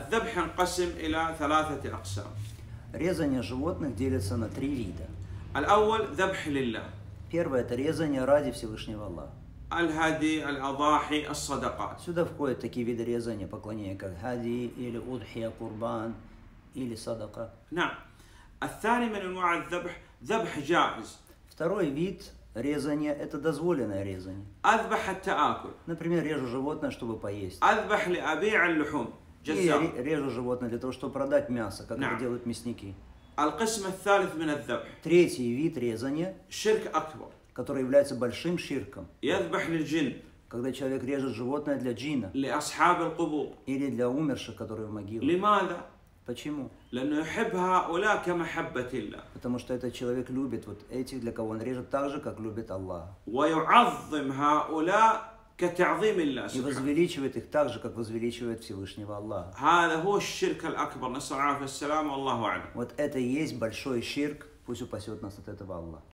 الذبح ينقسم إلى 3 أقسام. Резание животных делится на 3 вида. الأول ذبح لله. Первое – это резание ради Всевышнего Аллаха. الهدي، الأضاحي، الصدقات. Сюда входят такие виды резания, поклонения, как хади, или удхия, курбан, или садака. نعم. الثاني من أنواع الذبح ذبح جائز. Второй вид резания – это дозволенное резание. أذبح حتى آكل. Например, режу животное, чтобы поесть. أذبح لأبيع اللحوم. Или режу животное для того, чтобы продать мясо, как это делают мясники. القسم الثالث من الذبح. Третий вид резания, شرك أكبر. который является большим ширком. يذبح للجن. Когда человек режет животное для джина. لأصحاب القبور. Или для умерших, которые в могилах. لماذا؟ Почему? لأنه يحب هؤلاء كمحبة الله. Потому что этот человек любит вот этих, для кого он режет, так же, как любит Аллах. ويعظم هؤلاء كتعظيم الله И سبحانه. возвеличивает их так же, как возвеличивает Всевышнего Аллаха. هذا هو الشرك الأكبر، نسأل الله العافية والسلامة والله أعلم. Вот это и есть большой ширк, пусть упасет нас от этого Аллах.